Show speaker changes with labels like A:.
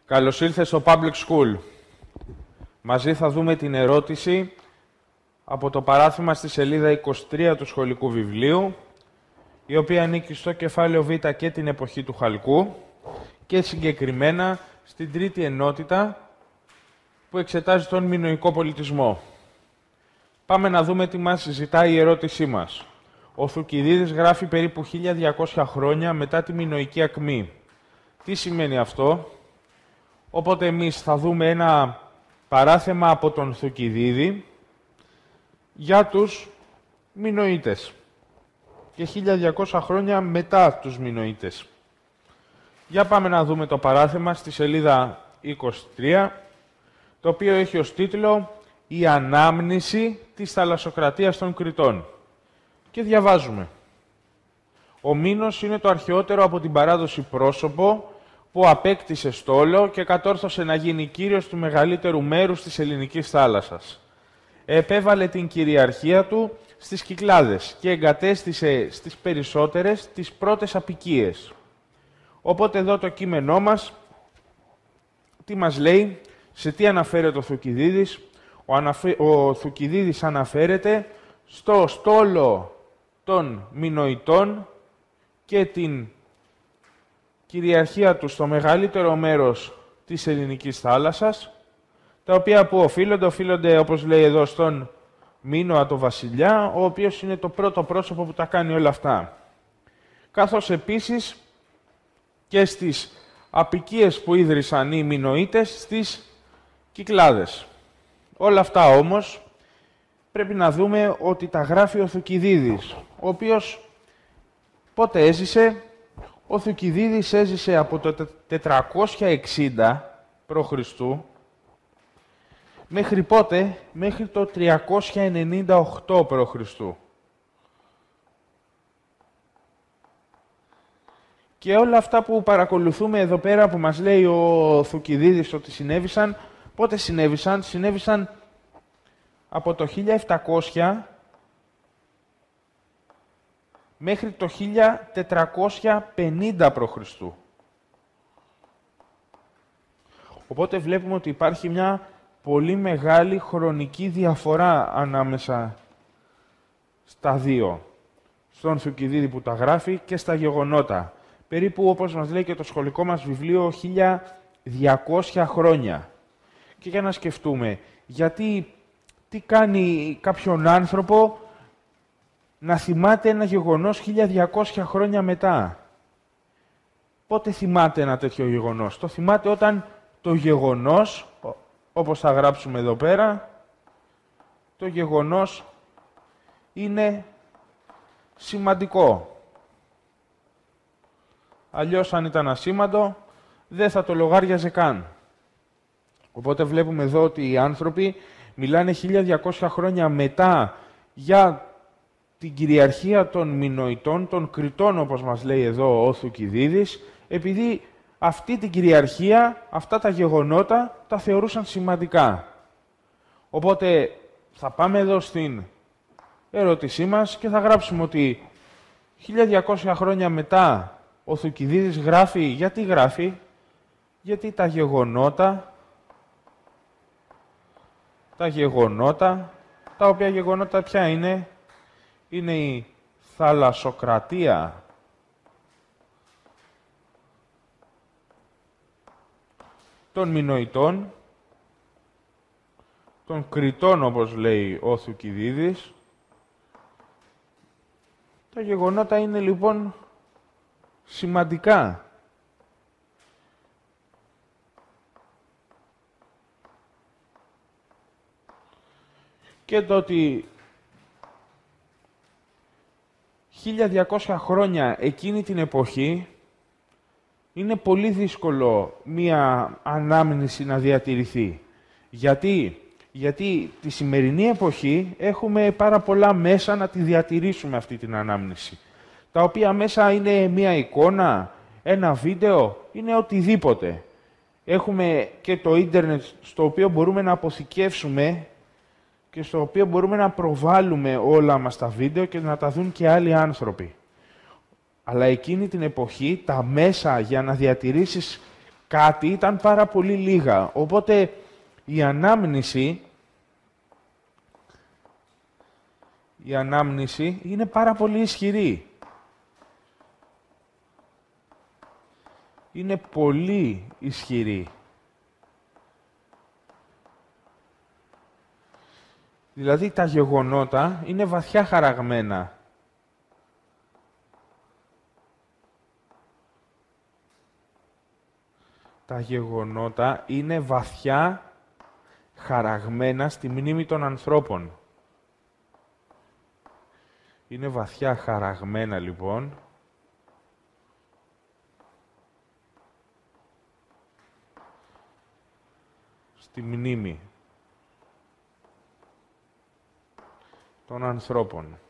A: Καλώς ήρθες στο Public School. Μαζί θα δούμε την ερώτηση από το παράθυμα στη σελίδα 23 του σχολικού βιβλίου, η οποία ανήκει στο κεφάλαιο Β και την εποχή του Χαλκού και συγκεκριμένα στην τρίτη ενότητα που εξετάζει τον μινωικό πολιτισμό. Πάμε να δούμε τι μας ζητάει η ερώτησή μας. Ο Θουκυδίδης γράφει περίπου 1200 χρόνια μετά τη μινωική ακμή. Τι σημαίνει αυτό? Οπότε εμείς θα δούμε ένα παράθεμα από τον Θουκυδίδη για τους Μινωίτες και 1200 χρόνια μετά τους Μινωίτες. Για πάμε να δούμε το παράθεμα στη σελίδα 23, το οποίο έχει ως τίτλο «Η ανάμνηση της θαλασσοκρατίας των Κρητών». Και διαβάζουμε. Ο Μήνος είναι το αρχαιότερο από την παράδοση πρόσωπο που απέκτησε στόλο και κατόρθωσε να γίνει κύριος του μεγαλύτερου μέρους της ελληνικής θάλασσας. Επέβαλε την κυριαρχία του στις Κυκλάδες και εγκατέστησε στις περισσότερες τις πρώτες αποικίες. Οπότε εδώ το κείμενό μας, τι μας λέει, σε τι αναφέρεται ο Θουκυδίδης? Ο Θουκυδίδης αναφέρεται στο στόλο των Μινωιτών και την κυριαρχία του στο μεγαλύτερο μέρος της ελληνικής θάλασσας, τα οποία που οφείλονται, όπως λέει εδώ, στον Μήνωα το βασιλιά, ο οποίος είναι το πρώτο πρόσωπο που τα κάνει όλα αυτά. Καθώς επίσης και στις αποικίες που ίδρυσαν οι Μινωίτες στις Κυκλάδες. Όλα αυτά όμως πρέπει να δούμε ότι τα γράφει ο Θουκυδίδης, ο οποίος πότε έζησε? Ο Θουκυδίδης έζησε από το 460 π.Χ. μέχρι πότε? Μέχρι το 398 π.Χ. Και όλα αυτά που παρακολουθούμε εδώ πέρα που μας λέει ο Θουκυδίδης ότι συνέβησαν, πότε συνέβησαν? Συνέβησαν από το 1700 μέχρι το 1450 π.Χ. Οπότε βλέπουμε ότι υπάρχει μια πολύ μεγάλη χρονική διαφορά ανάμεσα στα δύο. Στον Θουκυδίδη που τα γράφει και στα γεγονότα. Περίπου, όπως μας λέει και το σχολικό μας βιβλίο, 1200 χρόνια. Και για να σκεφτούμε, γιατί τι κάνει κάποιον άνθρωπο να θυμάται ένα γεγονός 1200 χρόνια μετά? Πότε θυμάται ένα τέτοιο γεγονός? Το θυμάται όταν το γεγονός, όπως θα γράψουμε εδώ πέρα, το γεγονός είναι σημαντικό. Αλλιώς, αν ήταν ασήμαντο, δεν θα το λογάριαζε καν. Οπότε βλέπουμε εδώ ότι οι άνθρωποι μιλάνε 1200 χρόνια μετά για την κυριαρχία των Μινωιτών, των Κρητών, όπως μας λέει εδώ ο Θουκυδίδης, επειδή αυτή την κυριαρχία, αυτά τα γεγονότα, τα θεωρούσαν σημαντικά. Οπότε θα πάμε εδώ στην ερώτησή μας και θα γράψουμε ότι 1200 χρόνια μετά ο Θουκυδίδης γράφει. Γιατί γράφει? Γιατί τα γεγονότα, τα οποία γεγονότα ποια είναι? Είναι η θαλασσοκρατία των Μινωιτών, των Κρητών, όπως λέει ο Θουκυδίδης. Τα γεγονότα είναι λοιπόν σημαντικά. Και το ότι 1200 χρόνια εκείνη την εποχή είναι πολύ δύσκολο μία ανάμνηση να διατηρηθεί. Γιατί τη σημερινή εποχή έχουμε πάρα πολλά μέσα να τη διατηρήσουμε αυτή την ανάμνηση. Τα οποία μέσα είναι μία εικόνα, ένα βίντεο, είναι οτιδήποτε. Έχουμε και το ίντερνετ στο οποίο μπορούμε να αποθηκεύσουμε και στο οποίο μπορούμε να προβάλλουμε όλα μας τα βίντεο και να τα δουν και άλλοι άνθρωποι. Αλλά εκείνη την εποχή τα μέσα για να διατηρήσεις κάτι ήταν πάρα πολύ λίγα. Οπότε η ανάμνηση είναι πάρα πολύ ισχυρή. Είναι πολύ ισχυρή. Δηλαδή τα γεγονότα είναι βαθιά χαραγμένα. Τα γεγονότα είναι βαθιά χαραγμένα στη μνήμη των ανθρώπων. Είναι βαθιά χαραγμένα, λοιπόν, στη μνήμη των ανθρώπων.